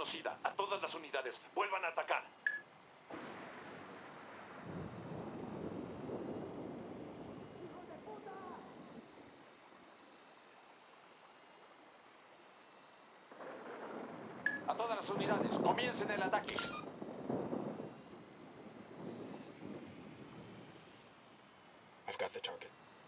reconocida. A todas las unidades, vuelvan a atacar. A todas las unidades, comiencen el ataque. I've got the target.